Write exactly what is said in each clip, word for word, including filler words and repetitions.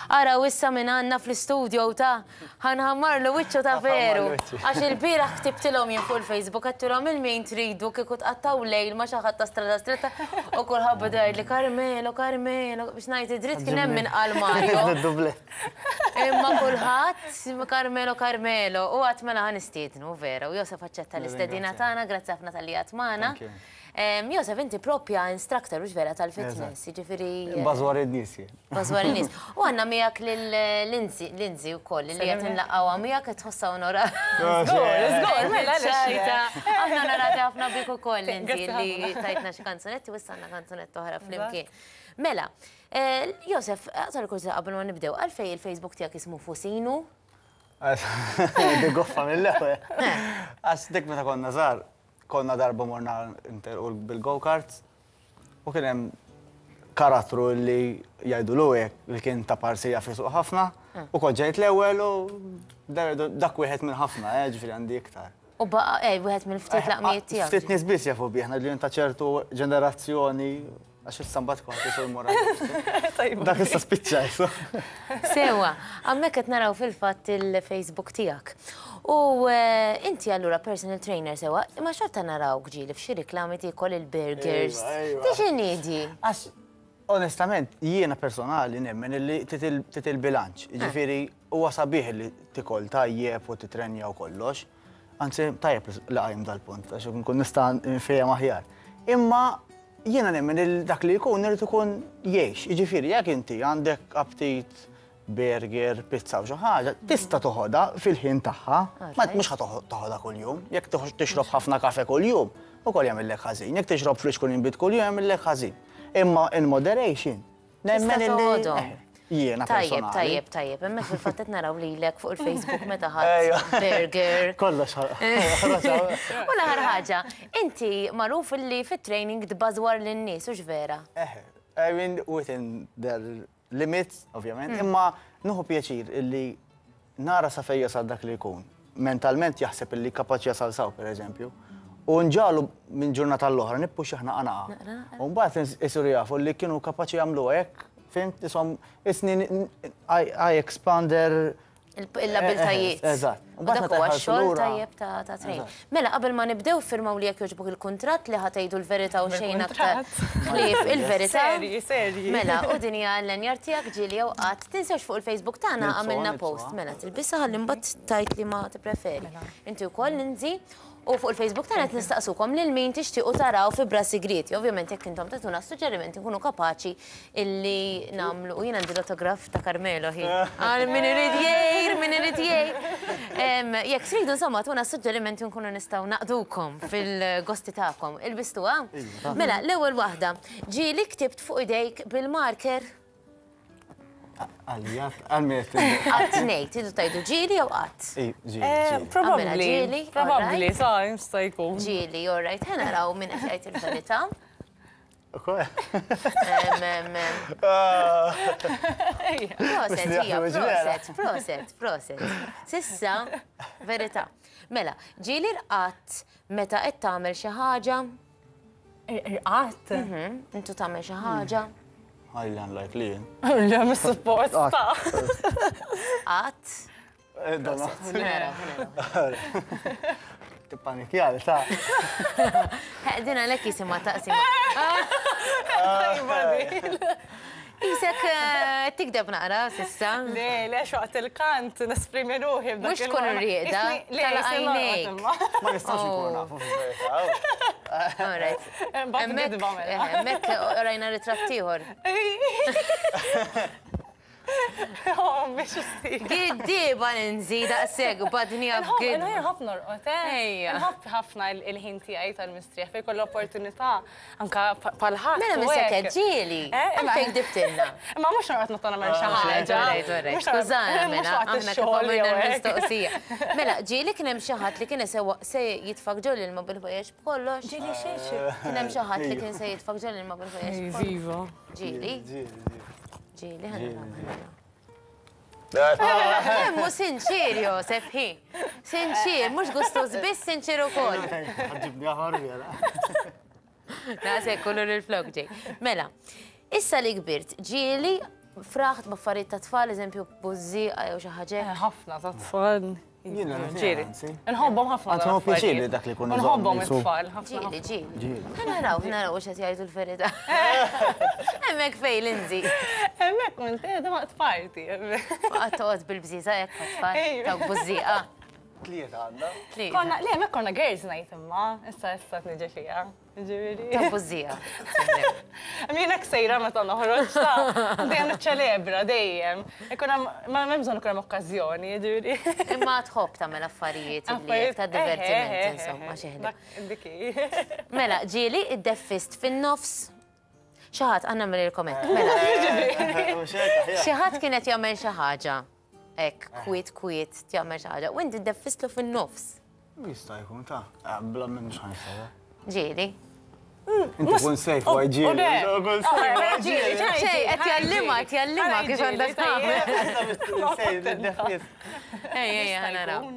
Ara wissa minn għanna fl-studio ta' ħanħammar l wiċċu ta' veru. Għax il-biraħ ktibtilhom jien fuq il-Facebook, għattilhom il-min tridu kieku tqattaw lejl ma xi ħadd ta' strada stretta u kulħadd beda jgħidli Carmelo, Carmelo biex ngħid id-dritt kien hemm min qal Mario. Imma kulħadd Carmelo, Carmelo u qatt mela ħanistiednu vera u Josef aċċetta l-istedina tagħna, grazzi ħafna tal-li qatt magħna. Josef, inti propja instructor ux vera tal-fitness, ġifiri... Bazwar id-nis. Bazwar id-nis. U għanna miegħek l-Linzi u koll, li għet nlaqqawa miegħek tħossa onora. Zgur, zgur, mela l-xajta. Aħna narati ħafna biku koll, Linzi, li tajtna xi kanzunetti, u s-sanna kanzunetti oħra fl-imkien. Mela, Josef, għazal kursi qabel ma nibdew, għalfej il-Facebook tijak ismu Fusinu? Digoffa mill-leħwe. Għas dik meta konna zar. Konna darba morna bil-go-karts u kien hemm karattru li jgħidu l-għek li kien ta' parsija fi suq ħafna u kont ġejt l-ewwel u dak wieħed minn ħafna, ġifieri għandi iktar. U baqa' eh wieħed mill-ftit laqmijiet tiegħek. Ftit nies biss jafu bih, li ta' ċertu ġenerazzjoni għax is-sambat kont isur mora. Dak issa spiċċa. Sewa, hemmhekk qed naraw fil-fatt il-Facebook tiegħek. U inti allura personal trainer sewa, ma xorta narawk ġili f'xi riklami tikol il-burgers. Tixi nidi? Għax, onestament, jiena personali nemmen li titil bilanċ. Ġifiri, huwa sabiħ li tikol tajjeb u titrenja u kollox. Anzi, tajjeb laqajm dal-punt, għax nkun nista' nfejja maħjar. Imma jiena nemmen li dak li jkun irid ikun jgħix. Ġifiri, jekk inti għandek aptit burger, pizza u xi ħaġa, tista' toħodha fil-ħin tagħha, ma mhux ħa toħodha kuljum. Jekk tixrob ħafna kafe kuljum, ukoll jagħmellek ħażin. Jekk tixrob flix kull inbit kuljum jagħmellek ħażin. Imma in moderation, nemmen illi jiena personali. Tajjeb, tajjeb, tajjeb. Hemmhekk fil-fatt qed naraw lilek fuq il-Facebook meta ħadd burger. Kollox U l-aħħar ħaġa, inti magħruf illi fit-training tbażwar lin-nies hux vera? I mean, within their limits, ovvjament, imma nuħu pjaċir illi nara sa fejja sa dak li jkun. Mentalment jaħseb illi kapaċi jasal saw, per eżempju. U nġalu minn ġurnata l-oħra, nippu xaħna għanaqa. U mbagħad isur jafu li kienu kapaċi jagħmlu hekk, fimt, isom, isni I expander il-labiltajiet. Eżatt. U dak huwa xogħol tajjeb ta' train. Mela qabel ma nibdew firmaw li jekk jogħġbok il-kuntratt li ħatgħidu l-verità u xejn aktar ħlief il-verità. Serji, serji. Mela, u din hija l-enjar tiegħek ġieli jew qatt tinsewx fuq il-Facebook tagħna għamilna post. Mela, tilbisha ħalli mbagħad tajt li ma tippreferi. Inti wkoll ninżi u fuq il-Facebook tagħna qed nistaqsukom lil min tixtiequ taraw fi bra sigriti. Ovvjament jekk intom tagħtuna suġġerimenti nkunu kapaċi illi nagħmlu u jien għandi l-autograf ta' Carmelo ħin. Għal min irid jgħid, min irid jgħid. Jekk tridu insomma tuna suġġerimenti nkunu nistgħu naqdukom fil-gosti tagħkom. Il-bistuha? Mela, l-ewwel waħda, ġieli ktibt fuq idejk bil-marker. Għalijat, għalmiet. Għat nejt, idu tajdu ġili jew għat? Ġili. Probabli, probabli, sa' jimsta jkun. Ġili, all right, ħena raw minn għajt il-verita. Ukwe. Proset, hija, proset, proset, proset. Sissa, verita. Mela, ġili rqat meta qed tagħmel xi ħaġa. Rqat? Intu tagħmel xi ħaġa. Għajlan lajk li jen. Għalja mis-support ta' Għat. Tippanikjal, ta' Dina l-ek jisima taqsima. Isek tikdeb naqra, sissa. Le, le, xoqt il-kant, nesprimi ruħi b'dak Mux tkun rriqda, tal-għajnejk. Ma nistax nkun nafu f-verita. Alright. Emmek rajna ritrattiħor. Giddiba ninżida s-seg, badni għaf gid. Nħajja ħafna rqot, ħafna il-ħin tijaj tal-mistrija, fej koll opportunità, anka pal-ħat. Mela missek ġili, għalfejk dibtilna. Ma mux nqot nottona mer xaħġa. Skużana, mela, aħna kifamilna l-mistoqsija. Mela, ġili kienem xaħat li kien se jitfak ġolli l-mobil fajex b'kollox. Ġili xiex. Kienem xaħat li kien se jitfak ġolli l-mobil fajex b'kollox. Ġili. Ġili, ħana. Kemmu sinċir, Josef, hi. Sinċir, mux gustus bis sinċir u koll. Għadġibni għarri, għala. Nasek, kullu l-flok ġej. Mela, issa li kbirt, ġili fraħt b'affarijiet ta' tfal, eżempju buzziqa jew xi ħaġa. ħafna ta' tfal. Jiena ġieli. Nħobbhom ħafna. Għandu ma piċili dak li kun nħobbhom it-tfal. Ġieli, ġieli. Naraw, naraw x'qed jgħidu l-verità. Hemmhekk fejn Lindsay. Hemmhekk kont qiegħda waqt party. Waqgħod toqgħod bil-bżiża hekk tfal ta' buzziqa. Tlieta għandna. Konna, le, hemmhekk konna girls night imma, issa issa tniġi fija. Ġifieri. Ta' buzziqa. Min hekk sejra meta noħroġ ta' dejjem niċċelebra dejjem. Ikun ma hemm bżonn ikun hemm okkażjoni, ġifieri. Imma tħobb tagħmel affarijiet li ta' divertiment insomma xi ħaġa. Mela, ġieli iddeffist fin-nofs. Xi ħadd għandna mill-komment. Mela. Xi ħadd kienet jagħmel xi ħaġa. Ek, kwiet, kwiet, tjammer xaħġa. U inti d-deffistlu fin-nofs. Jista' jkun ta' bla minn xħajsa. Ġieli. Inti kun sejf għaj ġieli. Xej, għet jallima, għet jallima kif għandak tagħmel. Ej, ej, ħanaraw.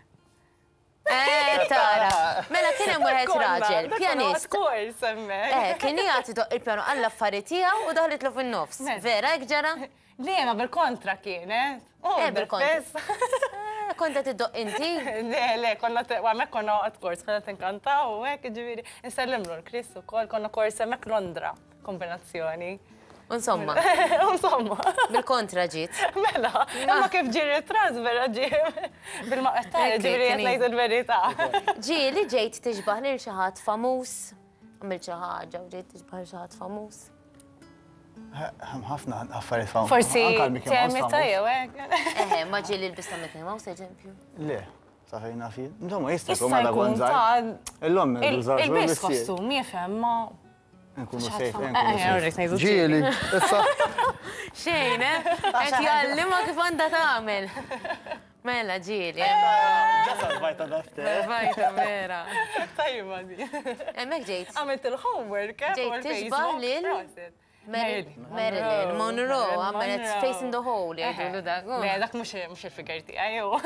Eh, tara. Mela kien hemm wieħed raġel, pjanist. Kors hemmhekk. Eh, kien jagħti doq il-pjano għall-affarijiet tiegħu u daħlitlu fin-nofs. Vera hekk ġara? Le, ma bil-kontra kienet. Eh, bil-kontra. Konta tiddoq inti? Le, le, konna għamek konna għat kors, konna t-inkantaw, għek, ġiviri. Nsellimlu l-Kris u kol, konna kors għamek Londra, kombinazzjoni. Insomma. Insomma. Bil-kontra ġit. Mela, imma kif ġiri trans vera ġim. Bil-maqtar, ġiviri jtlajt il-verita. Ġili ġejt tiġbaħ li l-xaħat famus. Għamil xaħġa u ġejt tiġbaħ li xaħat famus. ħafna affarijiet famus. Forsi temmi tajja, għek. Eħe, ma ġili l-bista Mickey Mouse, eġempju. Le, safajna fi. Insomma, jista' Issa jkun ta' Il-lom, il-bis kostum, jifem, ma. Nkunu sejf, Ġieli. Xejn, eh? Qed jallima kif għandha tagħmel. Mela ġieli. Ġasal bajta dafter. Bajta vera. Tajma di. Hemmhekk ġejt. Għamilt il-homework, eh? Ġejt tixbaħ lil Marilyn Monroe, għamlet Face in the Hole, jgħidu dak. Le, dak mux il-figarti, għajju.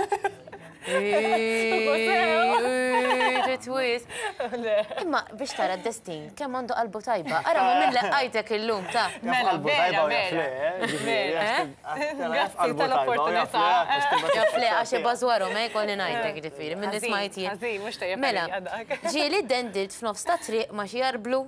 Twist. Imma biex tara d-destin, kemm għandu qalbu tajba. Ara ma minn leqqajtek il-lum ta' Mela, vera, vera. Grazzi tal-opportunità. Jafle, għaxe bazwaru, ma jkolli najtek ġifiri, minn nismajt jien. Għazzi, mux tajja Mela, ġieli d-dendilt f'nofs ta' triq ma xi jarblu.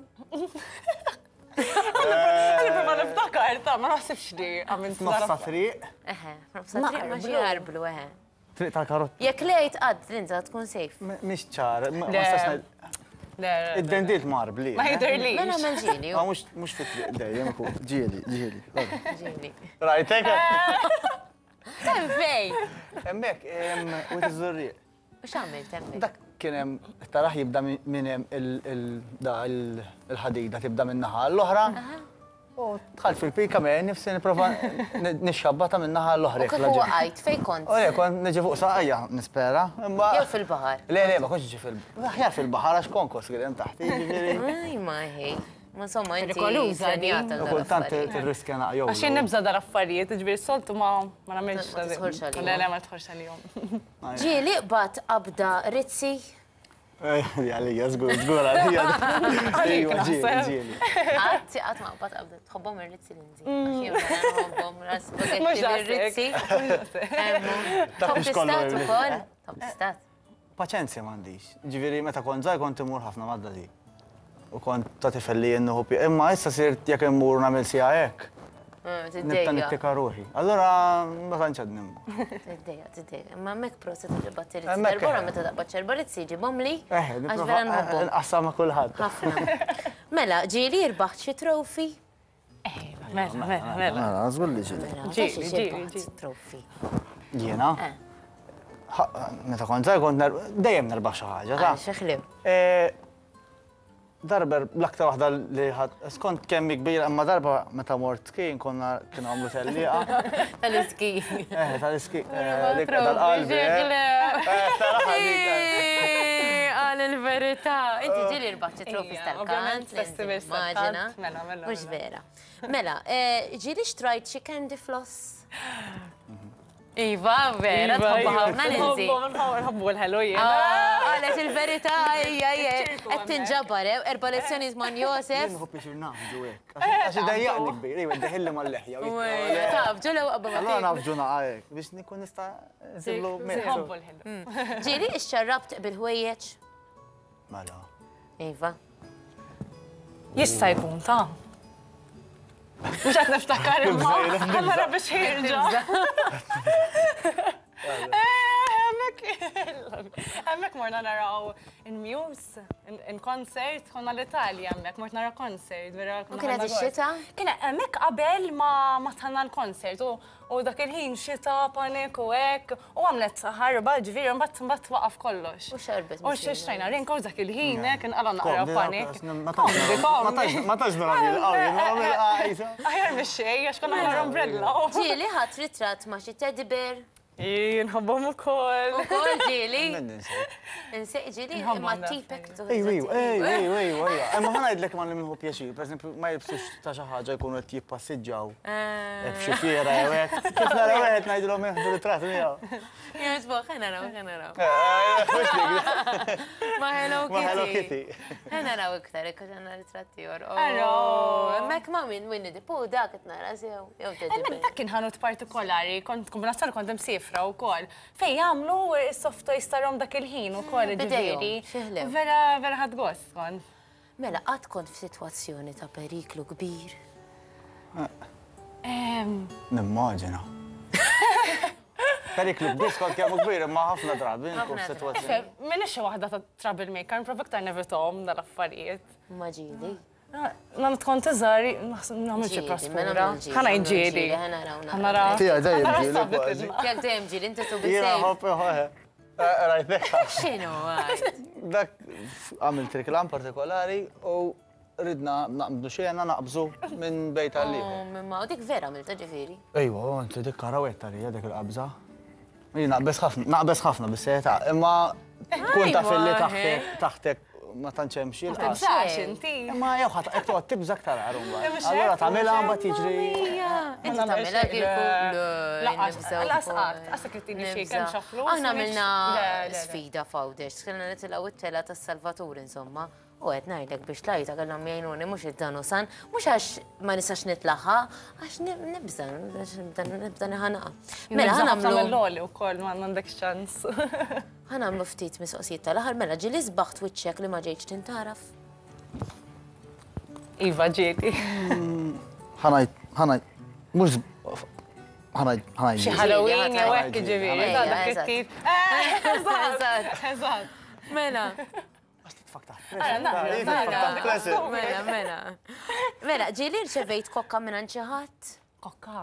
Għalli ma niftakar, ta' ma nasibx li għamint Nofsa triq. Eħe, nofsa triq ma xi jarblu, eħe. Triq tal-karot. Jekk lejt għad, Linza, tkun sejf. Mix ċar. Id-dendilt marbli. Ma jidir li. Mela mel ġieli. Ma mux fit triq dejjem ku. Ġieli, ġieli. Ġieli. Rajtek? Tem fej. Emmek, u t-zurriq. U x'għamil temmek? Dak kien hemm taraħ jibda minn hemm il-ħadida tibda minn naħa l-oħra. U tħall fil-pika me nifsi nipprova nixxabbata minn naħa l-oħra. U kif huwa qajt fejn kont? U le kont niġi fuq saqajja nispera. Jew fil-baħar. Le le ma kontx niġi fil-baħar. Aħjar fil-baħar għax konkos kien hemm taħt. Aj ma ħej. Ma insomma inti Perikoluża di. żenjata Kultant tirriskja naqjow. Għax jien nibża dal-affarijiet, ġbir soltu ma ma nagħmilx. Ma tidħolx għalihom. Le, le, ma tidħolx għalihom. Ġieli qbad qabda rizzi. Għalija, zgur, zgur, għalija. Ejwa, ġieli, ġieli. Għad, għad ma qbad qabda. Tħobbhom ir-rizzi Lindsay. Tħobbhom ir-rizzi. Top tistat ukoll. Top tistat. Paċenzja m'għandix. Ġifieri meta kont żgħar kont imur ħafna madda di. U kont ta' tifelli jennu pi. Imma issa sirt jekk immur nagħmel sija hekk. Nibta nittika ruħi. Allura ma tantx għad nimmu. Tiddejja, tiddejja. Imma hemmhekk proset il-ġibbat rizzi. Darbora meta taqbad ċerba rizzi ġibhom li. Eħe, Għax vera nħobbhom. nqassam ma' kulħadd. Ħafna. Mela, ġieli jirbaħ xi trofi. Mela, mela, mela. Mela, żgur li ġieli. Ġieli, ġieli. Trofi. Jiena? Meta kont żgħar kont dejjem nerbaħ xi ħaġa, ta' Xeħlim. Darber l-aktar waħda li ħad, skont kemm kbira, imma darba meta mort ski, konna kienu għamlu tellieqa. Tal-iski. Eh, tal-iski. Tal-qalbi. Għal il-verità. Inti ġieli rbaħ trofi tal-kant, l-immagina. Mela, mela. Mux vera. Mela, ġieli xtrajt xi candy floss. Iva, vera, tħobba ħafna ninzi. Nħobbu l-ħelu jena. Għalet il-verita, għed tinġabar, erba lezzjoni zman Josef. Nħu biex naħġu għek. Għaxi dajjaqni kbir, iwa d-deħilli mal-leħja. Tafġu l għabba Allora nafġu naqajek, biex nikun nista zillu Nħobbu l-ħelu. Ġiri, ix-xarrabt bil-ħwejjeċ? Mela. Iva. Jista jkun ta' Mux għat niftakar imma, għamara biex jirġa. Għemmek morna naraw in-Muse, in-koncert, konna l-Italja għemmek, mort naraw koncert. U kienet ix-xita? Kienet għemmek qabel ma tħanna l-koncert, u dak il-ħin xita, panik u ek, u għamlet ħarba ġviri, mbatt mbatt waqaf kollox. U xarbet. U xieċtajna, rinko dak il-ħin, kien għala naqra panik. Ma taġ naraw il-għawri, Aħjar biex xej, għax konna għamar umbrella. Ġili ħat ritrat ma xi teddy bear. Nħobbom u koll. U koll ġili. Nsej ġili ma tipek. Ej, ej, ej, ej, ej, ej. Ma ħana jidlek ma l-minħu pjaċir, per esempio, ma jibsux ta' xaħġa jkunu għet jippassiġġaw. F'xifiera, jewek. Kif nara għet najdilom jħdu ritrat miegħu. Jgħu ħana raw, ħana raw. Ma Hello Kitty. Ma Hello Kitty. ħana raw iktar, ekka ġanna ritratti jor. Aro. Mek ma minn minni di, pu dak nara sew. Emmek dak kien ħanut partikolari, kont kombinazzjoni kont imsifra u koll. Fej jagħmlu s-soft toys tarom dak il-ħin u koll ġifieri. Vera vera ħad gost kont. Mela qatt kont f'sitwazzjoni ta' periklu kbir. Nimmaġina. Periklu kbir kont kemm kbir ma ħafna drabi nkun f'sitwazzjoni. Minix waħda ta' troublemaker, provoktar nevitom dal-affarijiet. Ma ġili. Non tkun teżari, namlu ċi prospura. ħana iġġieli. ħana ra. Tija dejjem ġieli. Jak dejjem ġieli, inti tu Jena bisej. ħoppi ħoħe. Rajtek. Xinu għaj? Dak għamil triklam partikolari u ridna naqbdu xejna naqbżu minn bejt għalliħu. Ma u dik vera milta ġifiri. Ejwa, inti dik karawetta li dik il-qabża. Naqbes ħafna, naqbes ħafna bis-seta, imma kun taf li taħtek taħtek ma tantx xil. Timsax inti. Ma jew ħadd qed toqgħod tibża aktar għarumba. Allura tagħmilha mbagħad jiġri. Inti tagħmilha kieku. L-asqat, għasek it-tini xie kem xaflu. Aħna għamilna sfida fawdex, kellna nitilaw it-tela tas-Salvatur insomma. U għed najdek biex lajta għallam jajnuni mux id-danu san, mux għax ma nisax nitlaħħa, għax nibza, nibza niħanaqa. Mela ħanamlu. l-loli u koll, ma għandek xans. ħanamlu ftit misqosijiet tal-aħħar, mela ġili zbaħt wiċċek li ma ġejċ tintaraf. Iva ġieti. ħanaj, ħanaj, mux ħanaj, ħanaj. Xi Halloween jew hekk ġifieri, dak it-tip. Eżatt. Eżatt. Mela. Mela, mela. Mela, ġili rċevejt kokka minn ċeħat? Kokka.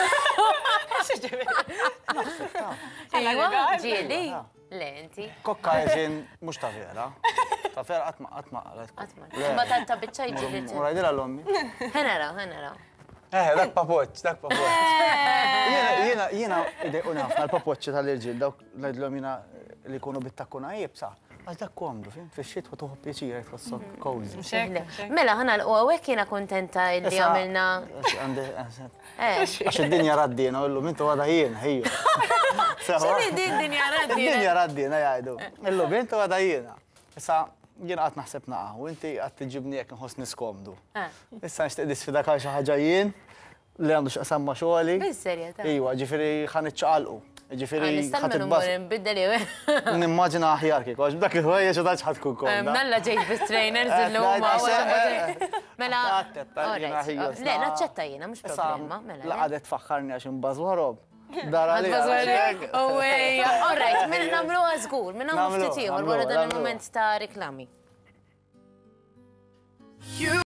Ejwa, ġili. Lenti. Kokka jeżin mux ta' vera. Ta' vera għatma, għatma. Għatma. Ma ta' bicċaj ġili. Urajdila l-ommi. Ħenaraw, ħenaraw. Eh, dak papoċ, dak papoċ. Jena, jena, id-dequna ħafna l-papoċ tal-irġil, dawk l-għidlom jena li kunu bit-takkuna jibsa. Għax dak komdu, fin, fi-xit u tuħu pieċira jtfossok cozy. Mela, ħana l-għawek jena kontenta li għamilna. Għax id-dinja raddina, ullu, mintu għada jena, hiju. ċini din-dinja raddina? Id-dinja raddina, jgħidu. Illu, mintu għada jena. Issa, jena għat naħseb naqa, u inti għat tġibni jek nħos niskomdu. Issa nxtiq disfida kaj xaħġa jien, li għandu xaqsam ma xoħli. Bil-serja, ta' Iwa, ġifiri ħan iċċaqalqu. Ġifiri, ħatibbaż. Biddeli, nimmaġina aħjar kik, għax b'dak il-ħwejja xo ħad tkun kom. Nalla ġejt bis-trainers il-lum. Mela, le, naċċetta jena, mux problema. Laqadet faħħarni għax imbazwarob. Dara li. Owej, all right, minn namlu għazgur, minn namlu ftitiħor, wara dan il-moment ta' reklami.